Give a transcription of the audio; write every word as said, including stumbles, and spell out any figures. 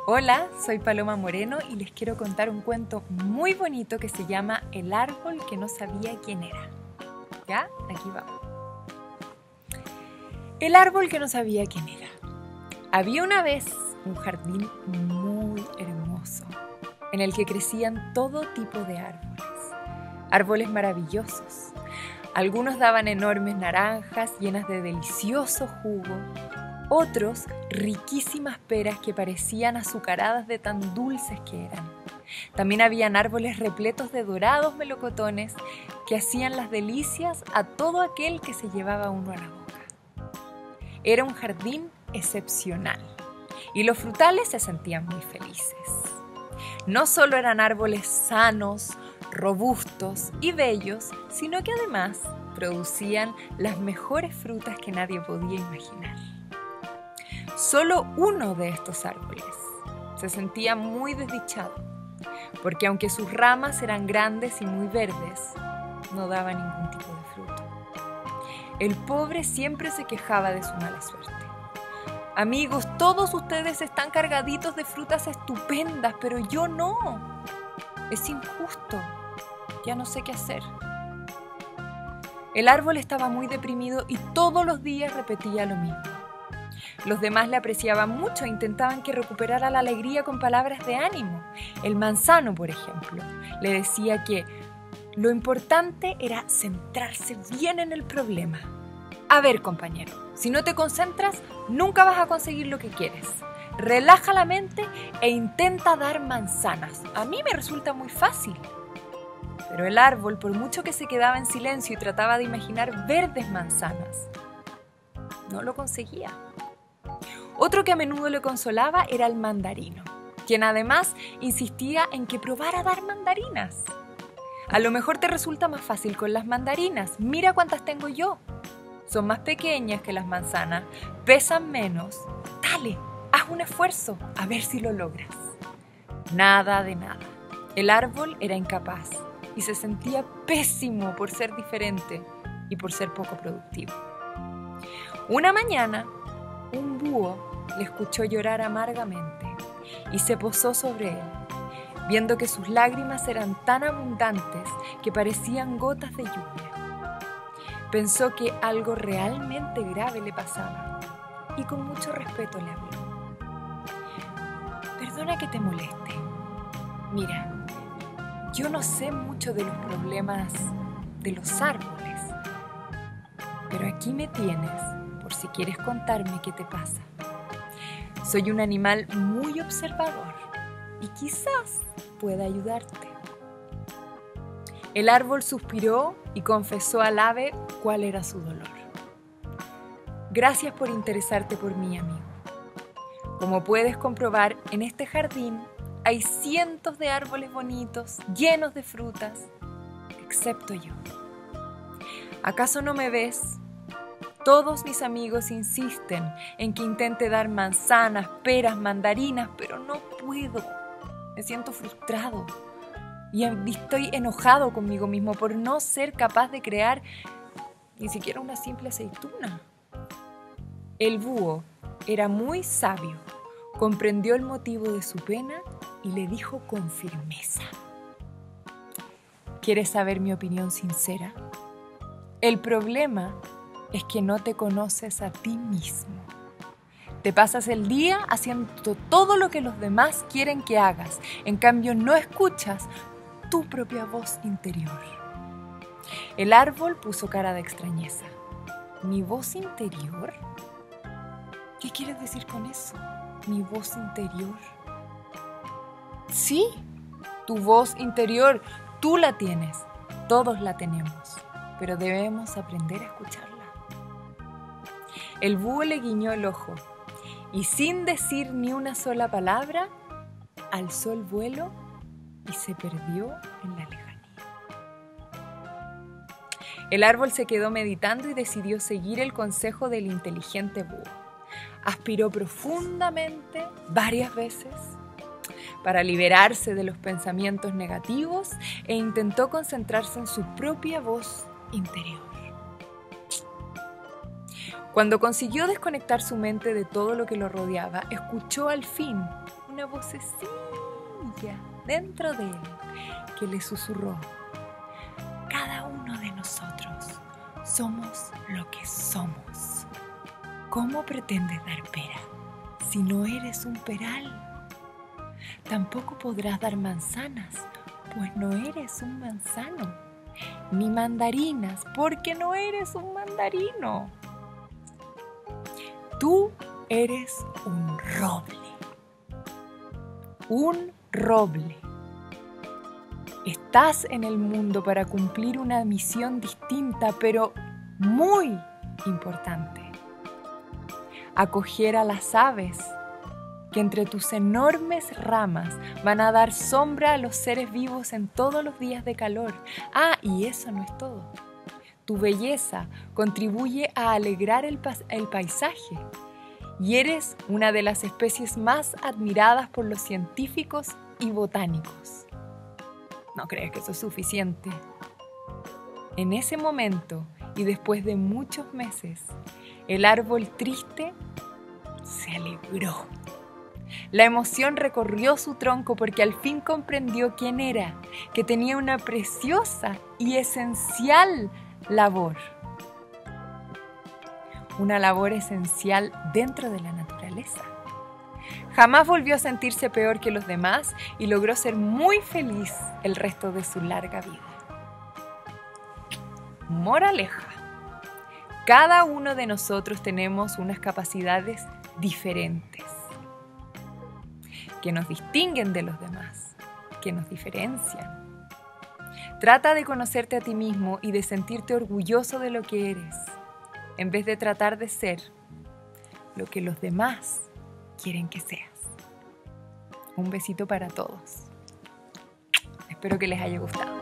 Hola, soy Paloma Moreno y les quiero contar un cuento muy bonito que se llama El árbol que no sabía quién era. ¿Ya? Aquí vamos. El árbol que no sabía quién era. Había una vez un jardín muy hermoso en el que crecían todo tipo de árboles. Árboles maravillosos. Algunos daban enormes naranjas llenas de delicioso jugo. Otros, riquísimas peras que parecían azucaradas de tan dulces que eran. También habían árboles repletos de dorados melocotones que hacían las delicias a todo aquel que se llevaba uno a la boca. Era un jardín excepcional y los frutales se sentían muy felices. No solo eran árboles sanos, robustos y bellos, sino que además producían las mejores frutas que nadie podía imaginar. Solo uno de estos árboles se sentía muy desdichado, porque aunque sus ramas eran grandes y muy verdes, no daba ningún tipo de fruto. El pobre siempre se quejaba de su mala suerte. Amigos, todos ustedes están cargaditos de frutas estupendas, pero yo no. Es injusto. Ya no sé qué hacer. El árbol estaba muy deprimido y todos los días repetía lo mismo. Los demás le apreciaban mucho e intentaban que recuperara la alegría con palabras de ánimo. El manzano, por ejemplo, le decía que lo importante era centrarse bien en el problema. A ver, compañero, si no te concentras, nunca vas a conseguir lo que quieres. Relaja la mente e intenta dar manzanas. A mí me resulta muy fácil. Pero el árbol, por mucho que se quedaba en silencio y trataba de imaginar verdes manzanas, no lo conseguía. Otro que a menudo le consolaba era el mandarino, quien además insistía en que probara a dar mandarinas. A lo mejor te resulta más fácil con las mandarinas. Mira cuántas tengo yo. Son más pequeñas que las manzanas, pesan menos. Dale, haz un esfuerzo, a ver si lo logras. Nada de nada. El árbol era incapaz y se sentía pésimo por ser diferente y por ser poco productivo. Una mañana, un búho le escuchó llorar amargamente y se posó sobre él, viendo que sus lágrimas eran tan abundantes que parecían gotas de lluvia. Pensó que algo realmente grave le pasaba y con mucho respeto le habló. Perdona que te moleste. Mira, yo no sé mucho de los problemas de los árboles, pero aquí me tienes por si quieres contarme qué te pasa. Soy un animal muy observador y quizás pueda ayudarte. El árbol suspiró y confesó al ave cuál era su dolor. Gracias por interesarte por mí, amigo. Como puedes comprobar, en este jardín hay cientos de árboles bonitos, llenos de frutas, excepto yo. ¿Acaso no me ves? Todos mis amigos insisten en que intente dar manzanas, peras, mandarinas, pero no puedo. Me siento frustrado y estoy enojado conmigo mismo por no ser capaz de crear ni siquiera una simple aceituna. El búho era muy sabio, comprendió el motivo de su pena y le dijo con firmeza: ¿Quieres saber mi opinión sincera? El problema es que no te conoces a ti mismo. Te pasas el día haciendo todo lo que los demás quieren que hagas. En cambio, no escuchas tu propia voz interior. El árbol puso cara de extrañeza. ¿Mi voz interior? ¿Qué quieres decir con eso? ¿Mi voz interior? Sí, tu voz interior, tú la tienes. Todos la tenemos, pero debemos aprender a escucharla. El búho le guiñó el ojo y sin decir ni una sola palabra, alzó el vuelo y se perdió en la lejanía. El árbol se quedó meditando y decidió seguir el consejo del inteligente búho. Aspiró profundamente varias veces para liberarse de los pensamientos negativos e intentó concentrarse en su propia voz interior. Cuando consiguió desconectar su mente de todo lo que lo rodeaba, escuchó al fin una una vocecilla dentro de él que le susurró: cada uno de nosotros somos lo que somos. ¿Cómo pretendes dar pera si no eres un peral? Tampoco podrás dar manzanas, pues no eres un manzano, ni mandarinas, porque no eres un mandarino. Tú eres un roble, un roble. Estás en el mundo para cumplir una misión distinta, pero muy importante. Acoger a las aves que entre tus enormes ramas van a dar sombra a los seres vivos en todos los días de calor. Ah, y eso no es todo. Tu belleza contribuye a alegrar el, pa- el paisaje y eres una de las especies más admiradas por los científicos y botánicos. ¿No crees que eso es suficiente? En ese momento, y después de muchos meses, el árbol triste se alegró. La emoción recorrió su tronco porque al fin comprendió quién era, que tenía una preciosa y esencial labor. Una labor esencial dentro de la naturaleza. Jamás volvió a sentirse peor que los demás y logró ser muy feliz el resto de su larga vida. Moraleja: cada uno de nosotros tenemos unas capacidades diferentes que nos distinguen de los demás, que nos diferencian. Trata de conocerte a ti mismo y de sentirte orgulloso de lo que eres, en vez de tratar de ser lo que los demás quieren que seas. Un besito para todos. Espero que les haya gustado.